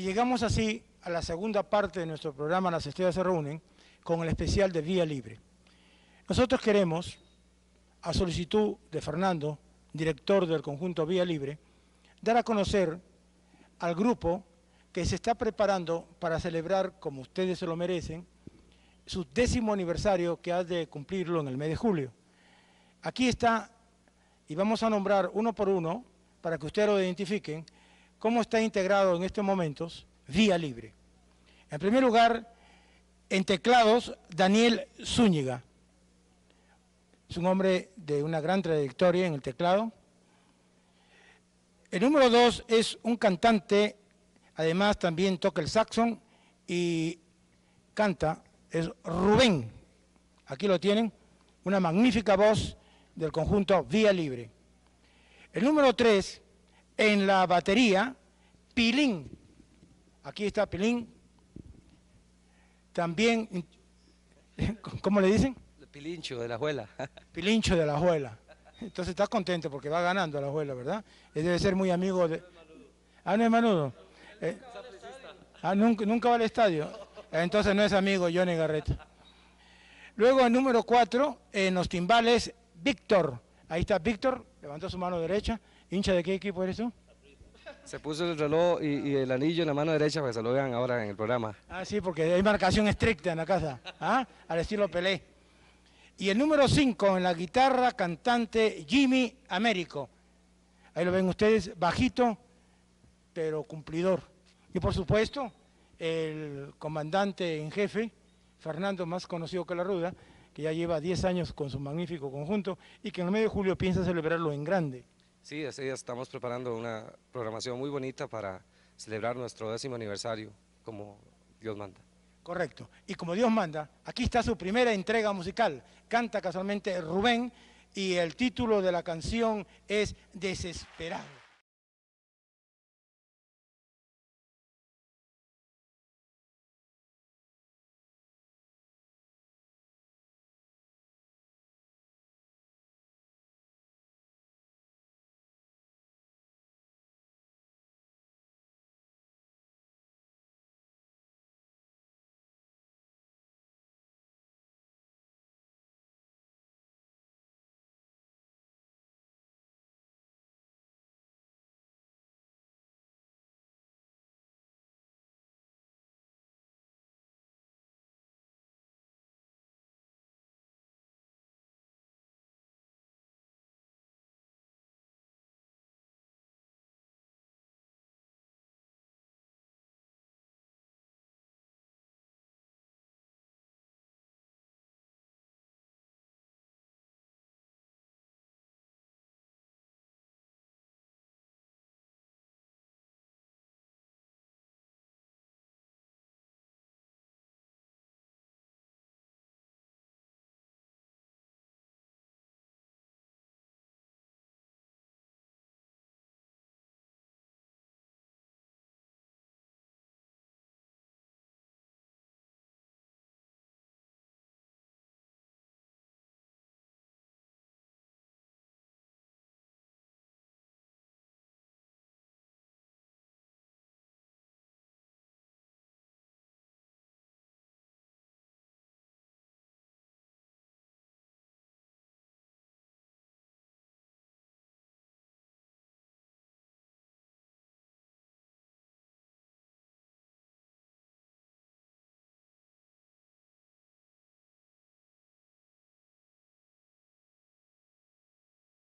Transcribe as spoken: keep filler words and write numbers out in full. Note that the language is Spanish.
llegamos así a la segunda parte de nuestro programa Las Estrellas se reúnen, con el especial de Vía Libre. Nosotros queremos, a solicitud de Fernando, director del conjunto Vía Libre, dar a conocer al grupo que se está preparando para celebrar, como ustedes se lo merecen, su décimo aniversario que ha de cumplirlo en el mes de julio. Aquí está, y vamos a nombrar uno por uno, para que ustedes lo identifiquen, cómo está integrado en estos momentos Vía Libre. En primer lugar, en teclados, Daniel Zúñiga. Es un hombre de una gran trayectoria en el teclado. El número dos es un cantante, además también toca el saxón y canta, es Rubén. Aquí lo tienen, una magnífica voz del conjunto Vía Libre. El número tres, en la batería, Pilín. Aquí está Pilín. También, ¿cómo le dicen? Pilincho de la Juela. Pilincho de la Juela. Entonces está contento porque va ganando la Juela, ¿verdad? Él debe ser muy amigo de... Ah, no es Manudo. Eh, ah, nunca, nunca va al estadio. Entonces no es amigo Johnny Garreta. Luego el número cuatro, en los timbales, Víctor. Ahí está Víctor, levantó su mano derecha. ¿Hincha de qué equipo eres tú? Se puso el reloj y, y el anillo en la mano derecha para que se lo vean ahora en el programa. Ah, sí, porque hay marcación estricta en la casa, ¿ah? Al estilo Pelé. Y el número cinco, en la guitarra, cantante Jimmy Américo. Ahí lo ven ustedes, bajito, pero cumplidor. Y por supuesto, el comandante en jefe, Fernando, más conocido que La Ruda, que ya lleva diez años con su magnífico conjunto y que en el mes de julio piensa celebrarlo en grande. Sí, así estamos preparando una programación muy bonita para celebrar nuestro décimo aniversario, como Dios manda. Correcto. Y como Dios manda, aquí está su primera entrega musical. Canta casualmente Rubén y el título de la canción es Desesperado.